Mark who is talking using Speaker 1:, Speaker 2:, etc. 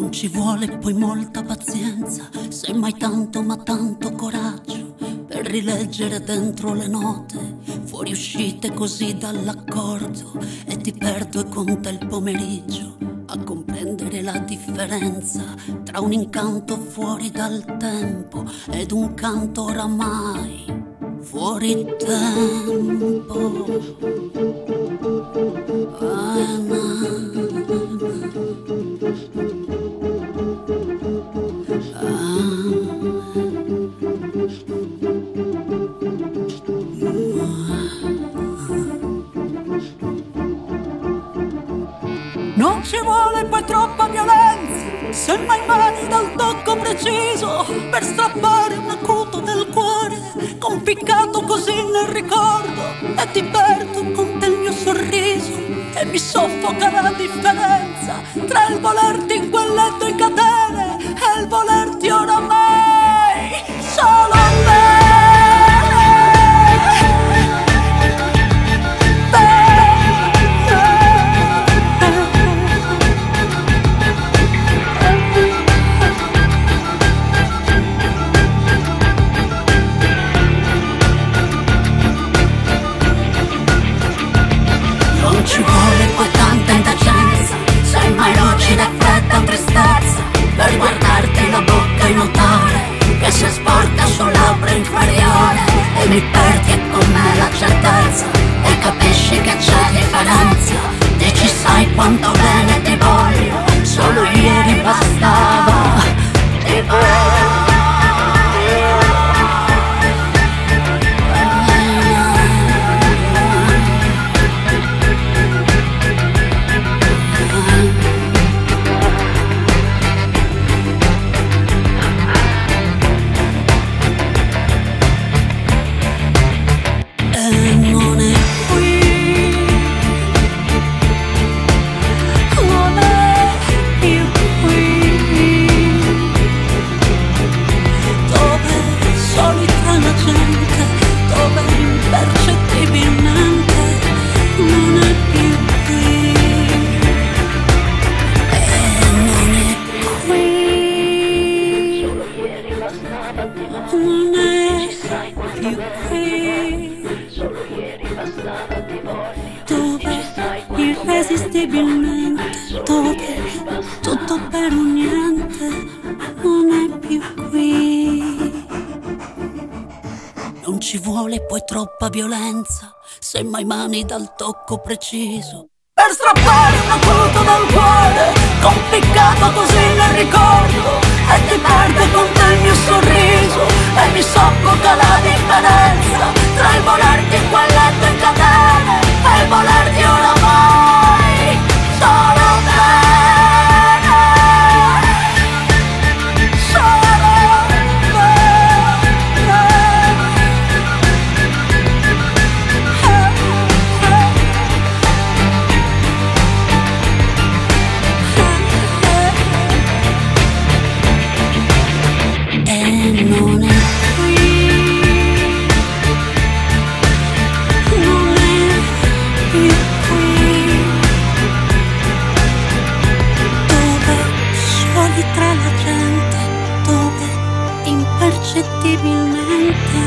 Speaker 1: Non ci vuole poi molta pazienza, semmai tanto ma tanto coraggio per rileggere dentro le note, fuoriuscite così dall'accordo, e ti perdo e conta il pomeriggio a comprendere la differenza tra un incanto fuori dal tempo ed un canto oramai fuori tempo. Non ci vuole poi troppa violenza, semmai mani dal tocco preciso per strappare un acuto del cuore, conficcato così nel ricordo, e ti perdo con te il mio sorriso, e mi soffoca la differenza tra il volerti in quel letto in catene e il volerti oramai solo me. Non ci vuole poi tanta indecenza, semmai lucida e fredda tristezza, per guardarti la bocca e notare che si è sporca sul labbro inferiore, e mi perdi e con me la certezza, e capisci che c'è differenza, dici sai quanto bene ti voglio, solo ieri bastava, ti voglio. Non è più qui, solo ieri bastava ti voglio, dove irresistibilmente, dove tutto per un niente, non è più qui. Non ci vuole poi troppa violenza, semmai mani dal tocco preciso, per strappare un acuto dal cuore, conficcato così nel ricordo, e ti perde con te il mio sorriso, e mi soffoca la differenza tra il volerti in quel letto in catene e il volerti oramai solo bene, solo e non è qui, non è più qui, dove soli tra la gente, dove impercettibilmente